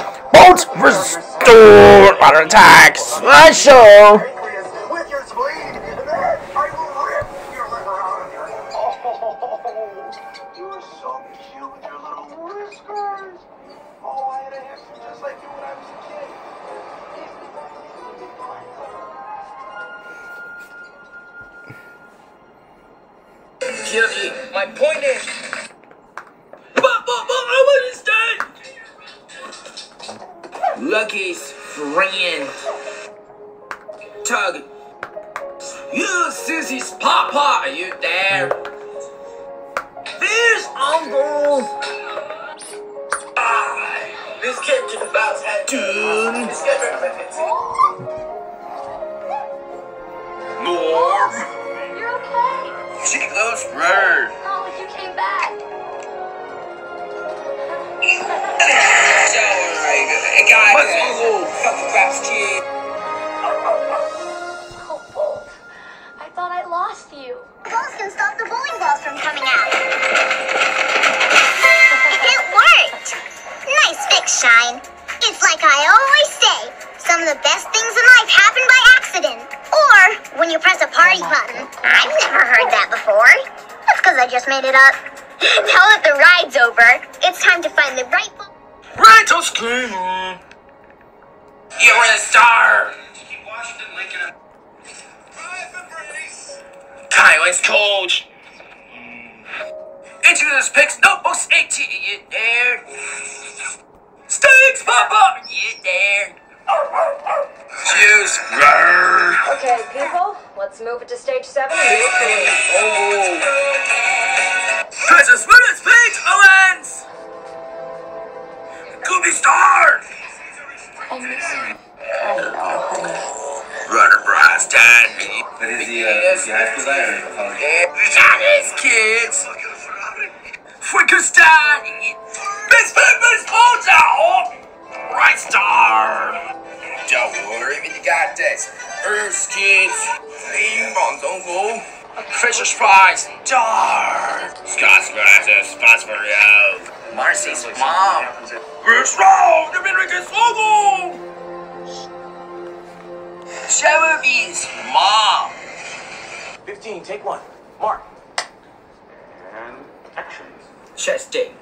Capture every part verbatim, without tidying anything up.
Bolt restore auto attack. Slideshow. With your spleen, and then I will rip your liver out of your head. Oh, you are so cute with your little whiskers. Oh, I had a hamster just like you when I was a kid. Guilty. My point is, but, but, but I understand. Lucky's friend, Tug. You, Susie's papa, are you there? There's Uncle. Ah, this kid just about had done. Norm. You're okay. She loves her. Oh, you came back. Sorry, guys. What's Uncle? Fucking fast kid. Oh, Bolt. I thought I lost you. Balls can stop the bowling balls from coming out. It worked! Nice fix, Shine. It's like I always say, some of the best things in life happen by accident. Or when you press a party button. I've never heard that before. That's because I just made it up. Now that the ride's over, it's time to find the right ball. Rental scheme. You're a star. Keep Washington, Lincoln. Kylan's coach. Introduce picks, notebooks, eighteen. You there? Steaks, Papa. You there? Cheers. Okay, people, let's move it to stage seven. Oh. Precious minutes, Pete Owens. Gooby Star. I miss you. I know, honey. Runner Bryce Tan. But is he, uh, is he high school guy or college? Chinese kids. Frankenstein. Miss Pippin's Phone's out. Right star. Don't worry, we got this. First kids. Ling Bong's uncle. Fisher's Prize. Star. Scott's glasses. Phosphorio. Marcy's mom. Bruce Rowe. The America's logo. Chevy's mom. fifteen, take one. Mark. And action. Chesty.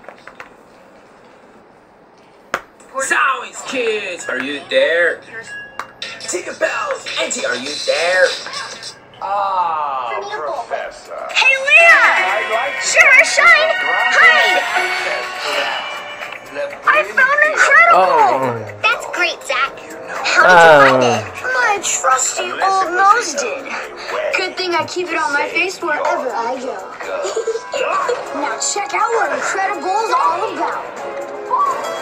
Zowie's kids, are you there? Tinker Bells, Auntie, are you there? Ah, Professor. Hey, Leah! Sure, Shine! Hide! I found Incredible! Oh. That's great, Zach. How did you find it? My trusty old nose did. Good thing I keep it on my face wherever I go. Now check out what Incredible's all about.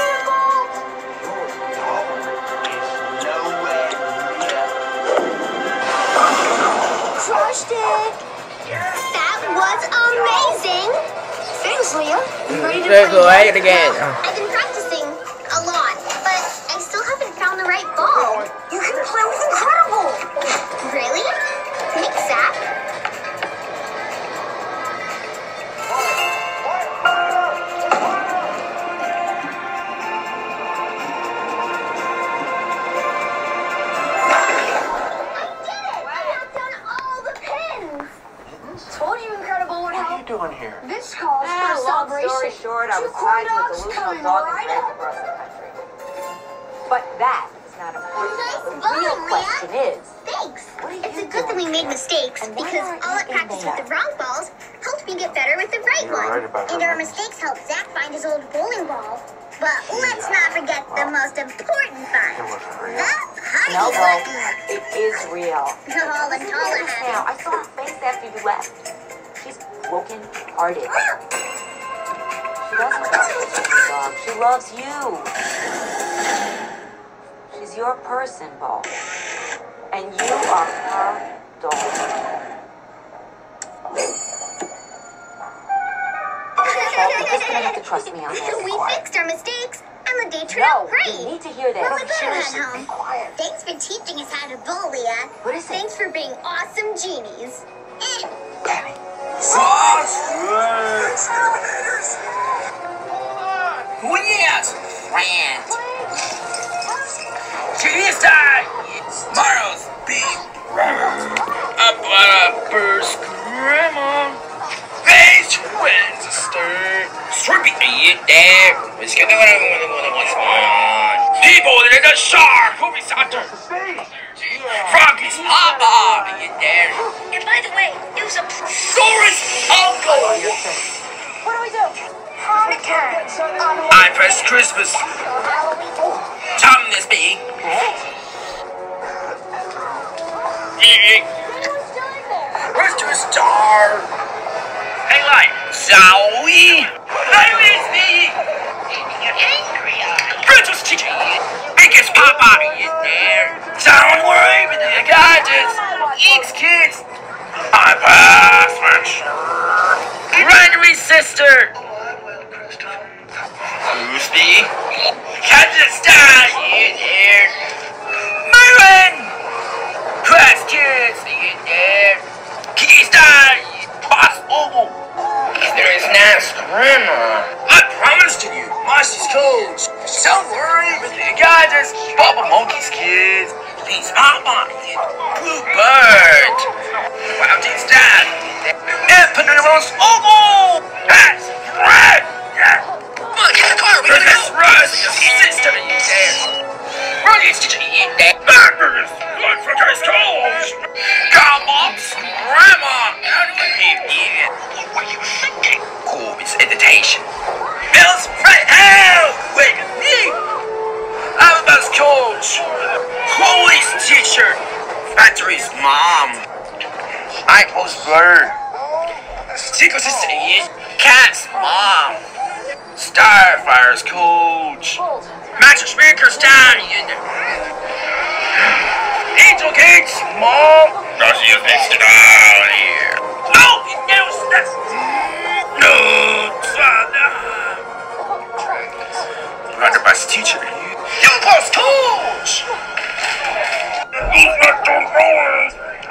Crushed it! That was amazing! Thanks, Leah. You ready to Let's play go at it again. I've been practicing a lot, but I still haven't found the right ball. You can play with Incredible! Really? Thanks, Zach. Told you Incredible would What are help. you doing here? This calls for Ah, a long celebration. story short, I Two was corn tied to a dogs delusional coming dog and right dragged up. across the country. But that is not important. Nice The bone, real Leah. question is, Thanks. what are It's you a good thing we doing made here? mistakes And why because aren't all you that practice in with the there? wrong balls helped me get better with the right You're one. right about and that, our Mama. mistakes helped Zach find his old bowling ball. But let's not forget the most important part. It wasn't real. The party No, bro, button. it is real. All the taller Now, habits. I saw her face after you left. She's broken hearted. She doesn't love you, dog. She loves you. She's your person, Bo. And you are her dog. But you're just gonna have to trust me on this. We fixed our mistakes, and the day turned No, out you great. need to hear this. Well, we better head Shh, home. be quiet. Thanks for teaching us how to bowl, Leah. What is it? Thanks for being awesome genies. Eh. Oh, yes! friend. Cheese time! Tomorrow's big up a burst grandma. Face Wednesday. Stroopy eat there. Let's get the one what's on. People, there's a shark. Who is under? Froggy's papa eat there. And by the way, it was a Dora's uncle. What do we do? On a turn. I press Christmas. Tom this big. Where's to a star? Hey, like, Zowie? I miss me. You're angry, Brutus teacher. Biggest papa in there. Don't worry, but I got this. Eats kids. I pass for sure. Runaway sister. Who's me? Captain Star in there. Myron. Class kids in there. Kitty Star. Boss Oval. There is nice grandma. I promised to you, Marcy's coach. Don't worry, but the guy just Bubba Monkey's kids. He's Papa. Blue Bird. Wow, this dad. Epineros Oval. That's right. Come on, get the car. We gotta go. Russ, your sister in there. Ruggy's teacher in there. Burgers. Good for his coach. Mom's grandma. How do I keep eating? What were you thinking? Cool, it's meditation. Bill's right out. Wait, me. I'm Bill's coach. Chloe's teacher. Factory's mom. I post bird. Tico's sister in. Cat's mom. Starfire's coach. Matchmaker's down in there. Angel Gate's mom. Does you fix it out here? No! No! That's... No! Father! You're the best teacher. You post coach! He's not the wrong!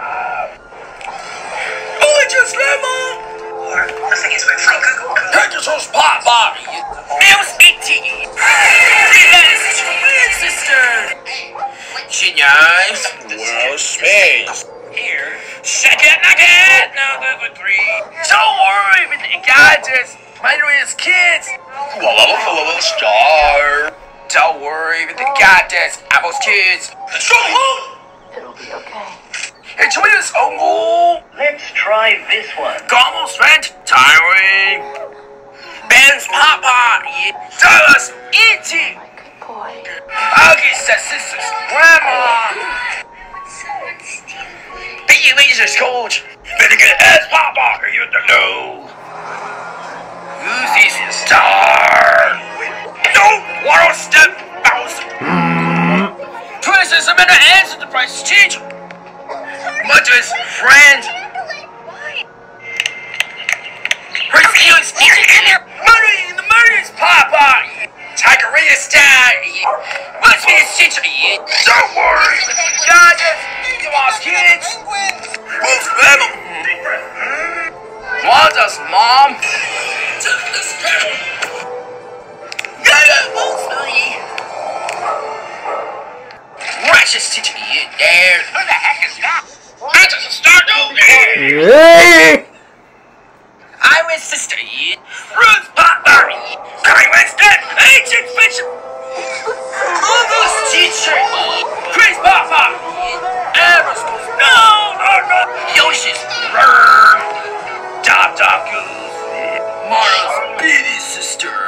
Oh, I just lemon! The thing is, we're from Google. Pegasus Pop Bobby! Mills eighteen! That is your weird sister! She knows world space. Here, second nugget, no good for three. Don't worry, but the guy just might his kids. Whoa, whoa, whoa, whoa, star. Don't worry, but the guy just Apple's kids. So It'll be okay. it's his uncle. Let's try this one. Almost went tiring. Ben's papa, Dallas eating. Good boy. Augie's sister's grandma. Be Lisa's coach. Better get ass papa or you don't know. Who's this star? Don't want to step bounce. Princess, I'm gonna answer the price teacher. Mother's friend. Her feelings money in the murder's papa. Tigerina star. What's me a teacher? Don't worry, God, you lost kids. Who's them? Wanda's mom. Righteous teacher in there. Who the heck is that? That's a start over here. Hey! I was sister in Ruth Papa. I was that ancient fish. Mother's teacher in Chris Papa. Ever no, no, no. Yoshi's Rrrr. Top Top Goose. Mara's baby sister.